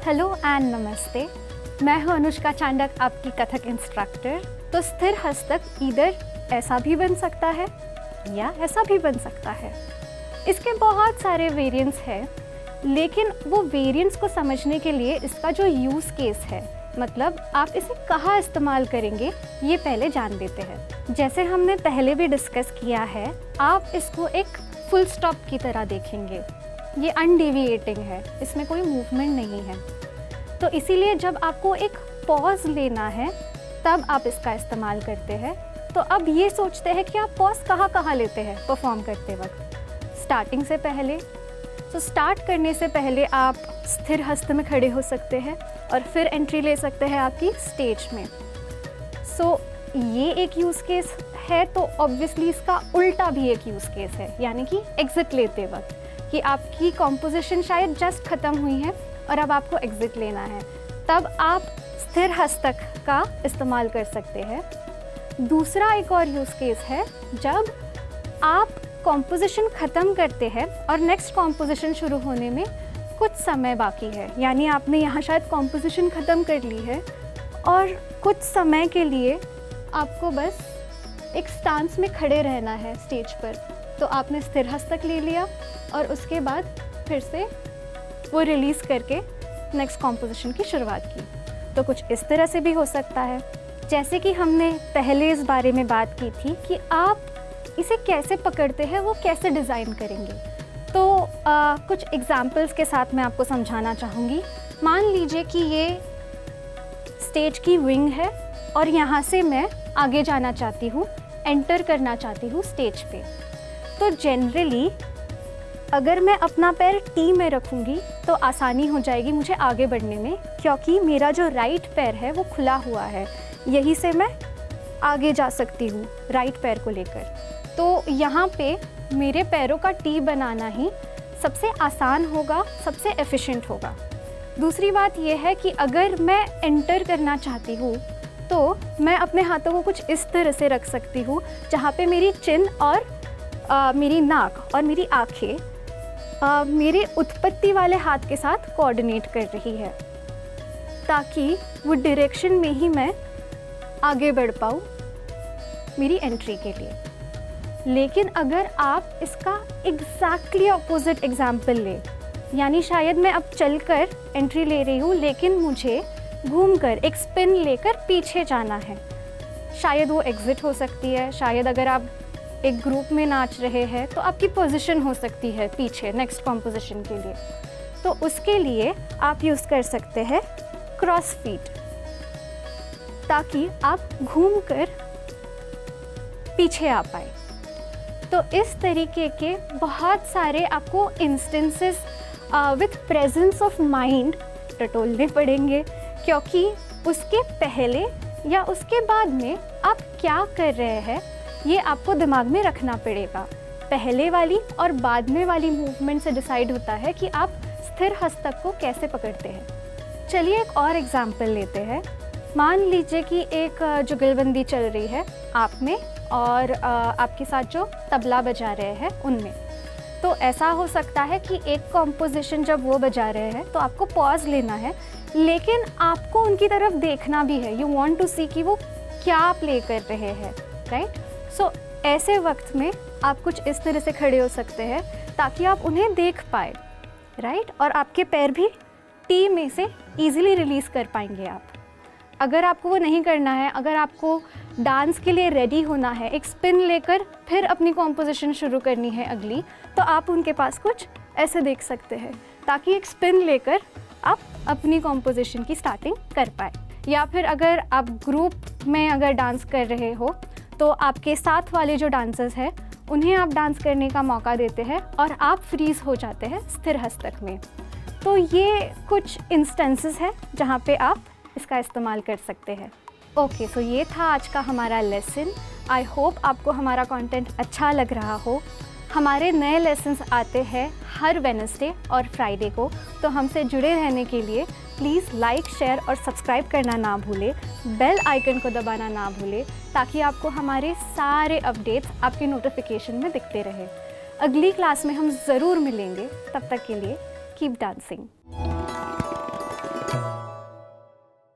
Hello and नमस्ते, मैं हूं अनुष्का चांडक, आपकी कथक इंस्ट्रक्टर। तो स्थिर हस्तक ईदर ऐसा भी बन सकता है या ऐसा भी बन सकता है। इसके बहुत सारे वेरिएंट्स हैं, लेकिन वो वेरिएंट्स को समझने के लिए इसका जो यूज़ केस है, मतलब आप इसे कहाँ इस्तेमाल करेंगे, ये पहले जान लेते हैं। जैसे हमने पहले भी डिस्कस किया है, आप इसको एक फुल स्टॉप की तरह देखेंगे। ये अनडेविएटिंग है, इसमें कोई मूवमेंट नहीं है। तो इसीलिए जब आपको एक पॉज लेना है तब आप इसका इस्तेमाल करते हैं। तो अब ये सोचते हैं कि आप पॉज कहाँ कहाँ लेते हैं परफॉर्म करते वक्त। स्टार्टिंग से पहले, तो स्टार्ट करने से पहले आप स्थिर हस्त में खड़े हो सकते हैं और फिर एंट्री ले सकते हैं आपकी स्टेज में। सो ये एक यूज़ केस है। तो ऑब्वियसली इसका उल्टा भी एक यूज़ केस है, यानी कि एग्ज़िट लेते वक्त, कि आपकी कॉम्पोजिशन शायद जस्ट ख़त्म हुई है और अब आपको एग्ज़िट लेना है, तब आप स्थिर हस्तक का इस्तेमाल कर सकते हैं। दूसरा एक और यूज़ केस है, जब आप कॉम्पोजिशन ख़त्म करते हैं और नेक्स्ट कॉम्पोजिशन शुरू होने में कुछ समय बाकी है, यानी आपने यहाँ शायद कॉम्पोजिशन ख़त्म कर ली है और कुछ समय के लिए आपको बस एक स्टांस में खड़े रहना है स्टेज पर। तो आपने स्थिर हस्तक ले लिया और उसके बाद फिर से वो रिलीज़ करके नेक्स्ट कॉम्पोजिशन की शुरुआत की। तो कुछ इस तरह से भी हो सकता है। जैसे कि हमने पहले इस बारे में बात की थी कि आप इसे कैसे पकड़ते हैं, वो कैसे डिज़ाइन करेंगे। तो कुछ एग्जाम्पल्स के साथ मैं आपको समझाना चाहूँगी। मान लीजिए कि ये स्टेज की विंग है और यहाँ से मैं आगे जाना चाहती हूँ, एंटर करना चाहती हूँ स्टेज पे। तो जनरली अगर मैं अपना पैर टी में रखूँगी तो आसानी हो जाएगी मुझे आगे बढ़ने में, क्योंकि मेरा जो राइट पैर है वो खुला हुआ है। यहीं से मैं आगे जा सकती हूँ राइट पैर को लेकर। तो यहाँ पे मेरे पैरों का टी बनाना ही सबसे आसान होगा, सबसे एफिशिएंट होगा। दूसरी बात यह है कि अगर मैं एंटर करना चाहती हूँ तो मैं अपने हाथों को कुछ इस तरह से रख सकती हूँ, जहाँ पे मेरी चिन और मेरी नाक और मेरी आँखें मेरे उत्पत्ति वाले हाथ के साथ कोऑर्डिनेट कर रही है, ताकि वो डायरेक्शन में ही मैं आगे बढ़ पाऊँ मेरी एंट्री के लिए। लेकिन अगर आप इसका एग्जैक्टली ऑपोजिट एग्जाम्पल लें, यानी शायद मैं अब चलकर एंट्री ले रही हूँ, लेकिन मुझे घूमकर एक स्पिन लेकर पीछे जाना है, शायद वो एग्ज़िट हो सकती है। शायद अगर आप एक ग्रुप में नाच रहे हैं तो आपकी पोजीशन हो सकती है पीछे नेक्स्ट कॉम्पोजिशन के लिए। तो उसके लिए आप यूज़ कर सकते हैं क्रॉस फीट, ताकि आप घूमकर पीछे आ पाए। तो इस तरीके के बहुत सारे आपको instances with presence of mind टटोलने पड़ेंगे, क्योंकि उसके पहले या उसके बाद में आप क्या कर रहे हैं ये आपको दिमाग में रखना पड़ेगा। पहले वाली और बाद में वाली मूवमेंट से डिसाइड होता है कि आप स्थिर हस्तक को कैसे पकड़ते हैं। चलिए एक और एग्जाम्पल लेते हैं। मान लीजिए कि एक जुगलबंदी चल रही है आप में और आपके साथ जो तबला बजा रहे हैं उनमें। तो ऐसा हो सकता है कि एक कॉम्पोजिशन जब वो बजा रहे हैं तो आपको पॉज लेना है, लेकिन आपको उनकी तरफ देखना भी है। यू वांट टू सी कि वो क्या प्ले कर रहे हैं, राइट। सो ऐसे वक्त में आप कुछ इस तरह से खड़े हो सकते हैं ताकि आप उन्हें देख पाए, राइट। और आपके पैर भी टी में से ईजिली रिलीज़ कर पाएंगे आप। अगर आपको वो नहीं करना है, अगर आपको डांस के लिए रेडी होना है, एक स्पिन लेकर फिर अपनी कॉम्पोजिशन शुरू करनी है अगली, तो आप उनके पास कुछ ऐसे देख सकते हैं, ताकि एक स्पिन लेकर आप अपनी कॉम्पोजिशन की स्टार्टिंग कर पाए। या फिर अगर आप ग्रुप में अगर डांस कर रहे हो तो आपके साथ वाले जो डांसर्स हैं उन्हें आप डांस करने का मौका देते हैं और आप फ्रीज़ हो जाते हैं स्थिर हस्तक में। तो ये कुछ इंस्टेंसेस हैं जहाँ पे आप इसका इस्तेमाल कर सकते हैं। ओके, सो ये था आज का हमारा लेसन। आई होप आपको हमारा कंटेंट अच्छा लग रहा हो। हमारे नए लेसन्स आते हैं हर वेडनेसडे और फ्राइडे को, तो हमसे जुड़े रहने के लिए प्लीज़ लाइक, शेयर और सब्सक्राइब करना ना भूलें। बेल आइकन को दबाना ना भूलें, ताकि आपको हमारे सारे अपडेट्स आपके नोटिफिकेशन में दिखते रहे। अगली क्लास में हम ज़रूर मिलेंगे। तब तक के लिए कीप डांसिंग।